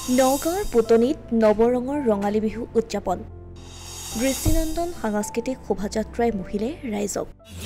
নগাঁৱৰ পুতনিত নৱৰঙৰ ৰঙালী বিহু উদযাপন দৃষ্টিনন্দন সাংস্কৃতিক শোভাযাত্ৰাই মুহিলে ৰাইজক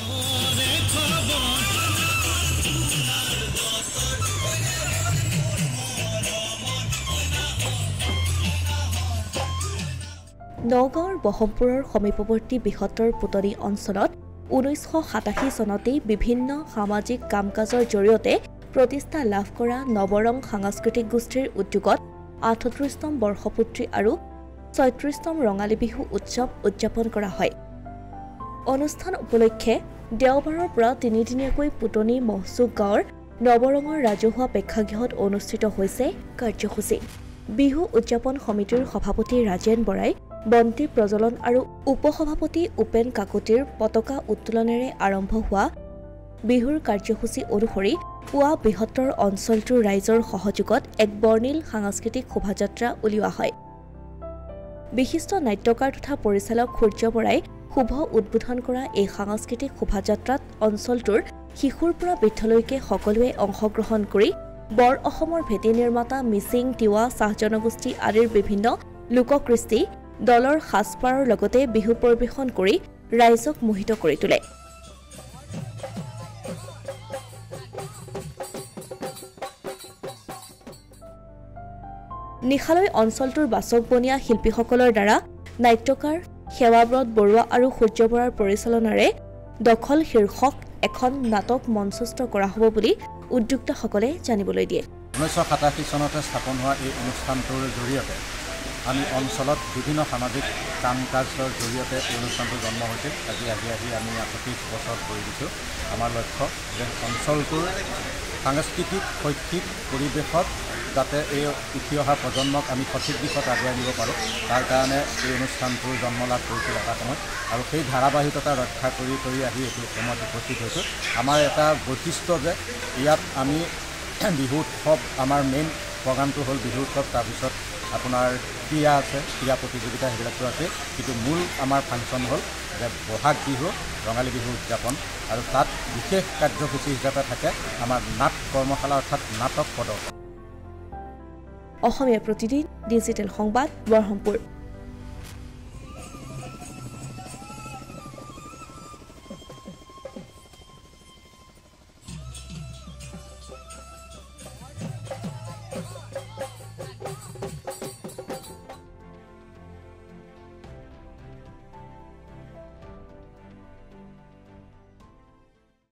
নগাঁৱৰ বহমপুৰৰ সমীপৱৰ্তী বৃহত্তৰ পুতনি অঞ্চলত 1987 চনতেই বিভিন্ন সামাজিক কাম-কাজৰ জৰিয়তে প্ৰতিষ্ঠা লাভ কৰা নৱৰং সাংস্কৃতিক গোষ্ঠীৰ উদ্যোগত 38তম বৰ্ষপূৰ্তি আৰু 36তম ৰঙালী বিহু উৎসৱ উদযাপন কৰা হয়। অনুষ্ঠান উপলক্ষে দেওবাৰৰ পৰা তিনিদিনীয়াকৈ পুতনি মহচুক গাঁৱৰ নৱৰঙৰ ৰাজহুৱা প্ৰেক্ষাগৃহত অনুষ্ঠিত হৈছে কাৰ্যসূচী। বিহু উদযাপন সমিতিৰ সভাপতি ৰাজেন বৰাই বন্তি প্ৰজ্বলন আৰু উপসভাপতি উপেন কাকতিৰ পতাকা উত্তোলনেৰে আৰম্ভ হোৱা বিহুৰ কাৰ্যসূচী অনুসৰি পুৱা বৃহত্তৰ অঞ্চলটোৰ ৰাইজৰ সহযোগত এক বৰ্ণিল সাংস্কৃতিক শোভাযাত্ৰা উলিওৱা হয়। বিশিষ্ট নাট্যকাৰ তথা পৰিচালক সূৰ্য বৰাই শুভ উদ্বোধন কৰা এই সাংস্কৃতিক শোভাযাত্ৰাত অঞ্চলটোৰ শিশুৰ পৰা বৃদ্ধলৈকে সকলোৱে অংশগ্ৰহণ কৰি বৰ অসমৰ ভেটি নিৰ্মাতা মিচিং, তিৱা, চাহ জনগোষ্ঠী আদিৰ বিভিন্ন লোককৃষ্টি দলৰ সাজপাৰৰ লগতে বিহু পৰিৱেশন কৰি ৰাইজক মোহিত কৰি তোলে। নিশালৈ অঞ্চলটোৰ বাচক বনীয়া শিল্পীসকলৰ দ্বাৰা নাট্যকাৰ সেৱাব্ৰত বৰুৱা আৰু সূৰ্য বৰাৰ পৰিচালনাৰে দখল শীৰ্ষক এখন নাটক মঞ্চস্থ কৰা হ'ব বুলি উদ্যোক্তাসকলে জানিবলৈ দিয়ে। 1987 চনতে স্থাপন হোৱা এই অনুষ্ঠানটোৰ জৰিয়তে আমি অঞ্চলত বিভিন্ন সামাজিক কাম কাজৰ জৰিয়তে এই অনুষ্ঠানটো জন্ম হৈছিল। আজি আমি 38 বছৰ কৰি দিছোঁ। আমাৰ লক্ষ্য যে অঞ্চলটোৰ সাংস্কৃতিক শৈক্ষিক পৰিৱেশত যাতে এই উঠি অহা প্ৰজন্মক আমি সঠিক দিশত আগুৱাই নিব পাৰোঁ, তাৰ কাৰণে এই অনুষ্ঠানটোৰ জন্ম লাভ কৰিছিল এটা সময়ত, আৰু সেই ধাৰাবাহিকতা ৰক্ষা কৰি আহি এইটো সময়ত উপস্থিত হৈছোঁ। আমাৰ এটা বৈশিষ্ট্য যে ইয়াত আমি বিহু উৎসৱ, আমাৰ মেইন প্ৰগ্ৰামটো হ'ল বিহু উৎসৱ, তাৰপিছত আপোনাৰ ক্ৰীড়া আছে, ক্ৰীড়া প্ৰতিযোগিতা সেইবিলাকতো আছে, কিন্তু মূল আমাৰ ফাংচন হ'ল যে বহাগ বিহু ৰঙালী বিহু উদযাপন, আৰু তাত বিশেষ কাৰ্যসূচী হিচাপে থাকে আমাৰ নাট কৰ্মশালা অৰ্থাৎ নাটক প্ৰদৰ্শন। অসমীয়া প্ৰতিদিন ডিজিটেল সংবাদ বৰহমপুৰ।